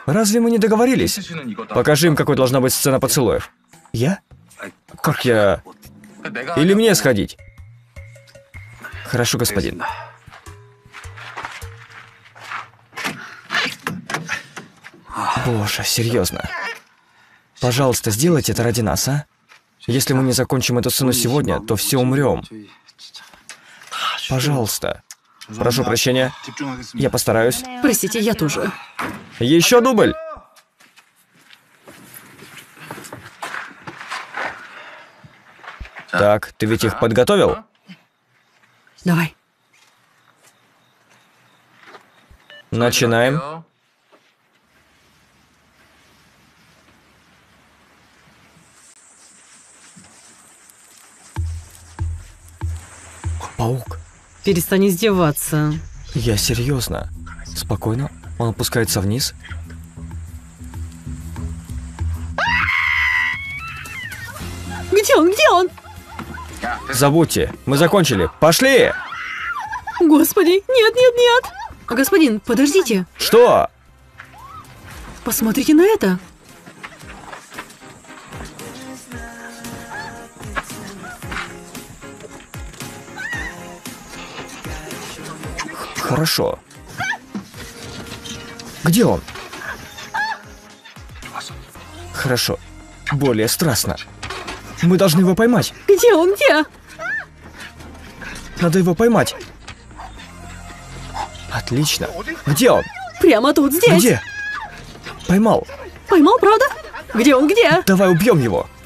Разве мы не договорились? Покажи им, какой должна быть сцена поцелуев. Я? Как я... Или мне сходить? Хорошо, господин. Боже, серьезно. Пожалуйста, сделайте это ради нас, а? Если мы не закончим эту сцену сегодня, то все умрем. Пожалуйста. Прошу прощения. Я постараюсь. Простите, я тоже. Еще дубль. Так, ты ведь их подготовил? Давай. Начинаем. Паук. Перестань издеваться. Я серьезно. Спокойно. Он опускается вниз. Где он? Где он? Забудьте. Мы закончили. Пошли! Господи, нет, нет, нет. Господин, подождите. Что? Посмотрите на это. Хорошо. Где он? Хорошо. Более страстно. Мы должны его поймать. Где он? Где? Надо его поймать. Отлично. Где он? Прямо тут, здесь. Где? Поймал. Поймал, правда? Где он? Где? Давай убьем его.